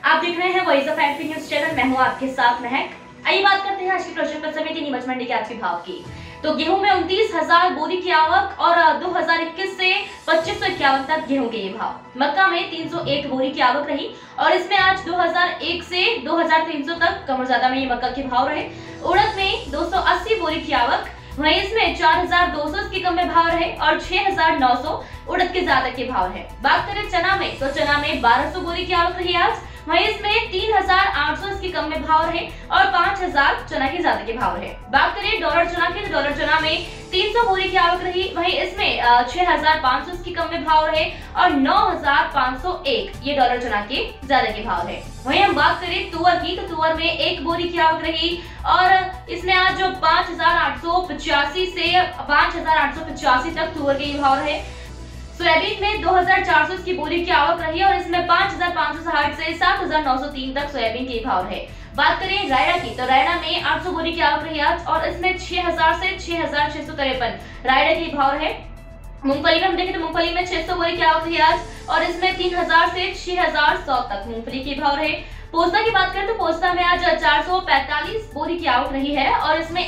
आप देख रहे हैं voice of MP news channel. मैं हूं आपके साथ महक। आइए बात करते हैं आज की प्रश्न समिति नीमच मंडी के आज के भाव की। तो गेहूं में 29,000 बोरी की आवक और 2021 से 2551 तक गेहूं के ये भाव। मक्का में 301 बोरी की आवक रही और इसमें आज 2001 से 2300 तक कम और ज्यादा में ये मक्का के भाव रहे। उड़द में 280 बोरी की आवक, वहीं इसमें 4200 इसके कम में भाव रहे और 6900 उड़द के ज्यादा के भाव है। बात करें चना में, तो चना में 1200 बोरी की आवक रही आज, वहीं इसमें 3800 इसके कम में भाव रहे और 5000 चना के ज्यादा के भाव रहे। बात करें डॉलर चना की, तो डॉलर चना में 300 बोरी की आवक रही, वहीं इसमें 6500 इसके कम में भाव रहे और 9501 ये डॉलर चना के ज्यादा के भाव है। वहीं हम बात करें तुअर की, तो तुअर में 1 बोरी की आवक रही और इसमें आज जो 5885 से 5885 तक तुअर के ये भाव रहे। सोयाबीन में 2400 की बोरी की आवक रही और इसमें 5560 से 7903 तक सोयाबीन के भाव रहे। बात करें रायड़ा की, तो रायड़ा में 800 बोरी की आवक रही आज और इसमें 6000 से 6653 रायड़ा के भाव रहे। मूंगफली में हम देखें तो मूंगफली में 600 बोरी की आवक रही आज और इसमें 3000 से 6100 तक मूंगफली के भाव रहे। पोस्ता की बात करें तो पोस्ता में आज 445 बोरी की आवक रही है और इसमें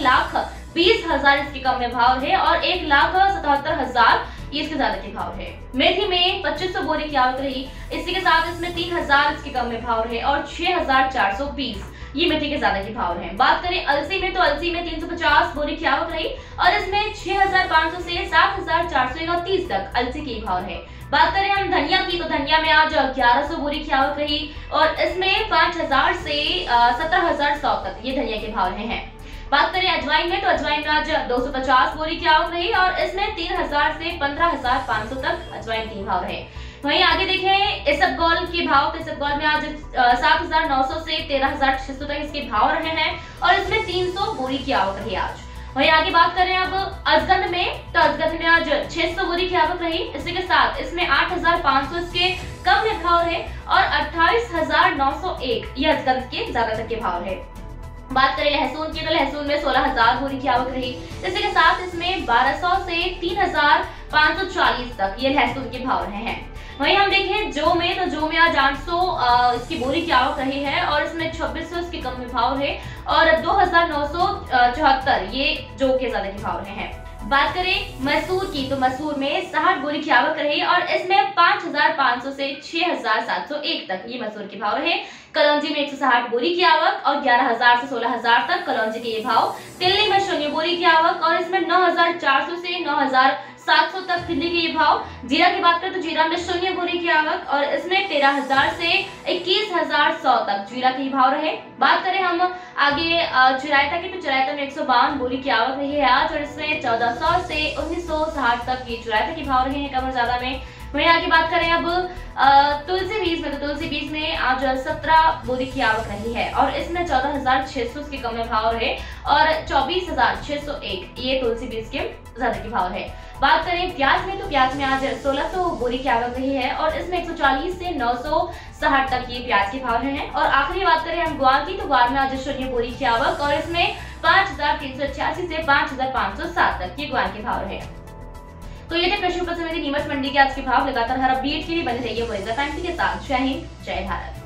1,20,000 इसके कम में भाव है और 1,77,000 इसके ज्यादा के भाव है। मेथी में 2500 बोरी की आवक रही, इसी के साथ इसमें 3000 इसके कम में भाव रहे और 6420 ये मेथी के ज्यादा के भाव हैं। बात करें अलसी में, तो अलसी में 350 बोरी की आवक रही और इसमें 6500 से 7431 तक अलसी के भाव है। बात करें हम धनिया की, तो धनिया में आज 1100 बोरी की आवक रही और इसमें 5000 से 17100 तक ये धनिया के भाव रहे हैं। बात करें अजवाइन में, तो अजवाइन में आज 250 बोरी की आवक रही और इसमें 3000 से 15500 तक अजवाइन के भाव रहे। वहीं आगे देखें इसबगोल के भाव, तो इसबगोल में आज 7900 से 13600 तक इसके भाव रहे हैं और इसमें 300 बोरी की आवक रही आज। वहीं आगे बात करें अब अजगंध में, तो अजगंध में आज 600 बोरी की आवक रही, इसी के साथ इसमें 8500 इसके कम में भाव रहे और 28901 ये अजगंध के ज्यादातर के भाव रहे। बात करें लहसुन की, तो लहसुन में 16000 बोरी की आवक रही, इसी के साथ इसमें 1200 से 3540 तक ये लहसुन के भाव रहे हैं। वहीं हम देखें जौ में, तो जौ में आज 800 इसकी बोरी की आवक रही है और इसमें 2600 इसके कम में भाव रहे और 2974 ये जौ के ज्यादा के भाव रहे हैं। बात करें मसूर की, तो मसूर में 60 बोरी की आवक रही और इसमें 5500 से 6701 तक ये मसूर के भाव रहे। कलौंजी में 160 बोरी की आवक और 11000 से 16000 तक कलौंजी के ये भाव। तिल्ली में 0 बोरी की आवक और इसमें 9400 से 9700 तक तिल्ली के ये भाव। जीरा की बात करें तो जीरा में 0 बोरी की आवक और इसमें 13000 से 21100 तक जीरा के भाव रहे। बात करें हम आगे चिरायता की, तो चिरायता में 152 बोरी की आवक रही है आज और इसमें 1400 से 1960 तक ये चिरायता के भाव रहे हैं कम और ज्यादा में। वहीं आगे बात करें अब तुलसी बीज में, तो तुलसी बीज में आज 17 बोरी की आवक रही है और इसमें 14600 के कम में भाव रहे और 24601 ये तुलसी बीज के ज्यादा के भाव है। बात करें प्याज में, तो प्याज में आज 1600 बोरी की आवक रही है और इसमें 140 से 960 तक ये प्याज के भाव हैं। और आखिरी बात करें हम ग्वार की, तो ग्वार में आज 0 बोरी की आवक और इसमें 5386 से 5507 तक ये ग्वार के भाव रहे। तो ये थे कृषि उपज समिति नीमच मंडी के आज के भाव। लगातार हर अपडेट के लिए बने रहिए वॉइस ऑफ एमपी के साथ। जय हिंद, जय भारत।